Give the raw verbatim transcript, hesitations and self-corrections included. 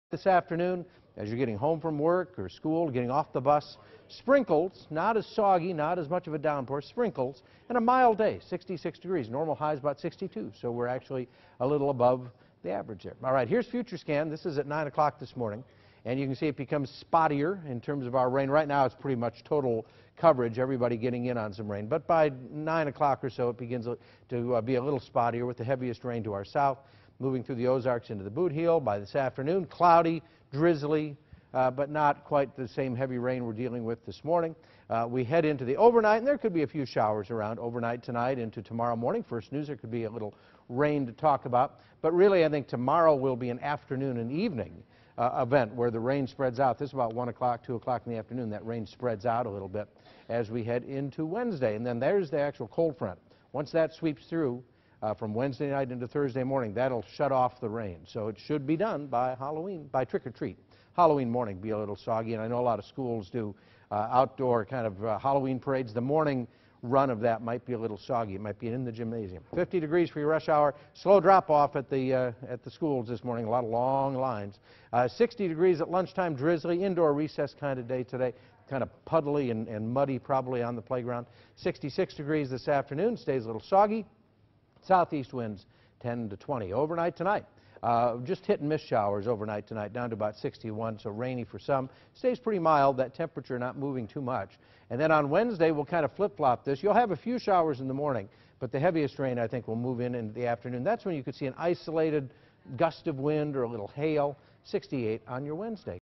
This afternoon, as you're getting home from work or school, getting off the bus, sprinkles, not as soggy, not as much of a downpour, sprinkles, and a mild day, sixty-six degrees. Normal high is about sixty-two, so we're actually a little above the average there. All right, here's Future Scan. This is at nine o'clock this morning, and you can see it becomes spottier in terms of our rain. Right now, it's pretty much total coverage, everybody getting in on some rain. But by nine o'clock or so, it begins to uh, be a little spottier with the heaviest rain to our south, moving through the Ozarks into the Boot Heel. By this afternoon, cloudy, drizzly, uh, but not quite the same heavy rain we're dealing with this morning. Uh, we head into the overnight, and there could be a few showers around overnight tonight into tomorrow morning. First news, there could be a little rain to talk about. But really, I think tomorrow will be an afternoon and evening uh, event where the rain spreads out. This is about one o'clock, two o'clock in the afternoon. That rain spreads out a little bit as we head into Wednesday. And then there's the actual cold front. Once that sweeps through, Uh, from Wednesday night into Thursday morning, that'll shut off the rain. So it should be done by Halloween, by trick-or-treat. Halloween morning be a little soggy, and I know a lot of schools do uh, outdoor kind of uh, Halloween parades. The morning run of that might be a little soggy. It might be in the gymnasium. fifty degrees for your rush hour. Slow drop-off at the uh, at the schools this morning. A lot of long lines. Uh, sixty degrees at lunchtime. Drizzly. Indoor recess kind of day today. Kind of puddly and, and muddy probably on the playground. sixty-six degrees this afternoon. Stays a little soggy. Southeast winds ten to twenty. Overnight tonight, uh, just hit and miss showers overnight tonight, down to about sixty-one, so rainy for some. Stays pretty mild, that temperature not moving too much. And then on Wednesday, we'll kind of flip-flop this. You'll have a few showers in the morning, but the heaviest rain, I think, will move in in the afternoon. That's when you could see an isolated gust of wind or a little hail. sixty-eight on your Wednesday.